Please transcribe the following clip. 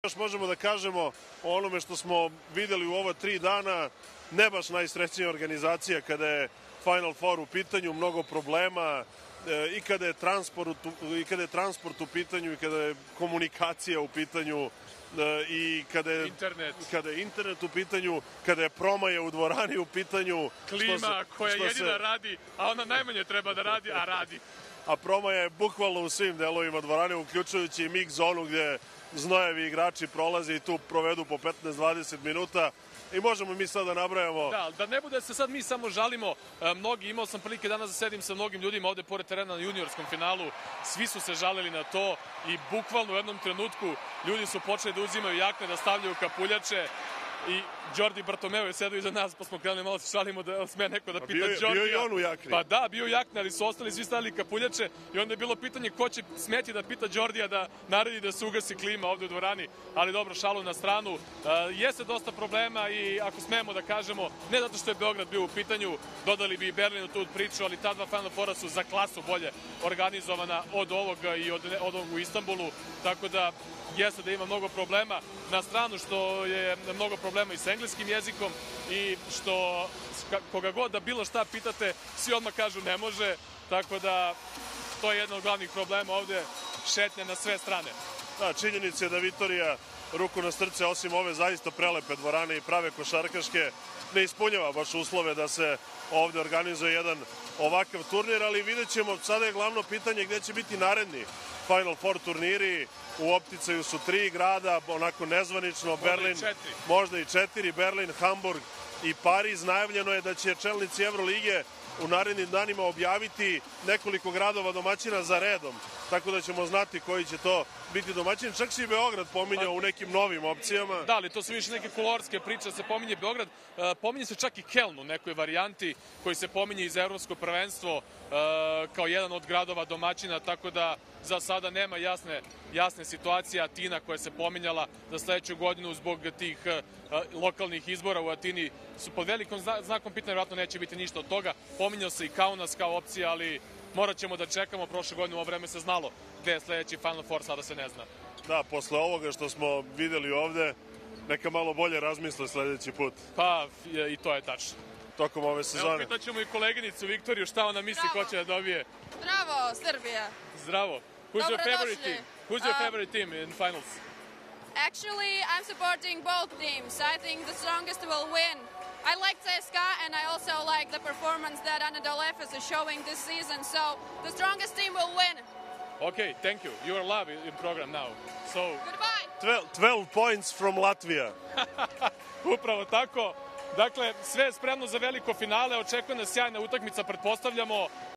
Još možemo da kažemo o onome što smo videli u ova 3 dana, ne baš najsrećnija organizacija kada je Final Four u pitanju, mnogo problema i kada je transport u pitanju i kada je komunikacija u pitanju i kada je internet u pitanju, kada je promaja u dvorani u pitanju. Klima koja jedina radi, a ona najmanje treba da radi, a radi. A promaja je bukvalno u svim delovima dvorane, uključujući i mix zonu gde znojevi igrači prolaze i tu provedu po 15-20 minuta. I možemo mi sad da nabrajamo. Da ne bude se sad mi samo žalimo. Imao sam prilike danas da sedim sa mnogim ljudima ovde pored terena na juniorskom finalu. Svi su se žalili na to i bukvalno u jednom trenutku ljudi su počeli da uzimaju jakne, da stavljaju kapuljače. I Đordi Bartomeu je sedao iza nas, pa smo krenuli malo se šalimo da sme neko da pita Đordija. Bio i on u jakni. Pa da, bio u jakni, ali su ostali svi stavili kapuljače i onda je bilo pitanje ko će smeti da pita Đordija da naredi da se ugasi klima ovde u dvorani. Ali dobro, šalu na stranu. Jeste dosta problema i ako smemo da kažemo, ne zato što je Beograd bio u pitanju, dodali bi i Berlin u tu priču, ali ta dva Final Fora su za klasu bolje organizovana od ovoga i od ovog u Istanbulu, tako da jeste da ima mnogo problema, na stranu što je mnogo problema i sa engleskim jezikom i što koga god da bilo šta pitate, svi odmah kažu ne može, tako da to je jedan od glavnih problema ovde, šetnja na sve strane. Da, činjenica je da Vitorija, ruku na srce, osim ove zaista prelepe dvorane i prave košarkaške, ne ispunjava baš uslove da se ovde organizuje jedan ovakav turnir, ali vidjet ćemo, sada je glavno pitanje gde će biti naredni Final Four turniri. U opticaju su 3 grada, onako nezvanično, Berlin, možda i 4, Berlin, Hamburg i Pariz. Najavljeno je da će čelnici Evrolige u narednim danima objaviti nekoliko gradova domaćina za redom, tako da ćemo znati koji će to biti domaćin. Čak se i Beograd pominjao u nekim novim opcijama. Da, ali to su više neke kolorske priče, se pominje Beograd, pominje se čak i Keln u nekoj varijanti koji se pominje iz Evropsko prvenstvo kao jedan od gradova domaćina, tako da za sada nema jasne situacije. Atina koja se pominjala za sledeću godinu zbog tih lokalnih izbora u Atini su pod velikom znakom pitanja, vjerojatno neće biti ništa od toga. Pominjao se i Kaunas kao opcija, ali morat ćemo da čekamo. Prošle godine u ovo vreme se znalo gde je sledeći Final Four, sada se ne zna. Da, posle ovoga što smo videli ovde, neka malo bolje razmisle sledeći put. Pa, i to je tačno. Tokom ove sezone. Evo, pitaćemo i koleginicu Viktoriju šta ona misli ko će da dobije. Bravo, Srbija. Zdravo. Who's your favorite team? Who's your favorite team in finals? Actually, I'm supporting both teams. I think the strongest will win. I like CSKA and I also like the performance that Anadolu Efes is showing this season. So the strongest team will win. Okay, thank you. You are live in program now. So goodbye. 12 points from Latvia. Upravo tako. Dakle, sve je spremno za veliko finale. Očekuje nas sjajna utakmica, pretpostavljamo.